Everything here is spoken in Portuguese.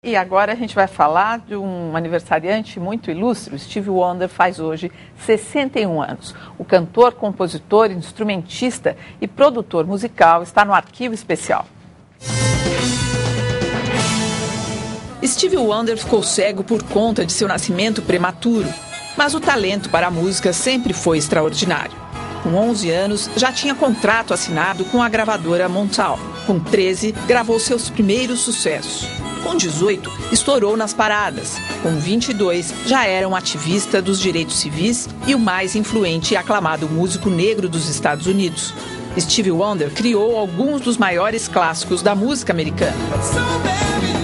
E agora a gente vai falar de um aniversariante muito ilustre. O Stevie Wonder faz hoje 61 anos. O cantor, compositor, instrumentista e produtor musical está no Arquivo Especial. Stevie Wonder ficou cego por conta de seu nascimento prematuro, mas o talento para a música sempre foi extraordinário. Com 11 anos, já tinha contrato assinado com a gravadora Motown. Com 13, gravou seus primeiros sucessos. Com 18, estourou nas paradas. Com 22, já era um ativista dos direitos civis e o mais influente e aclamado músico negro dos Estados Unidos. Stevie Wonder criou alguns dos maiores clássicos da música americana.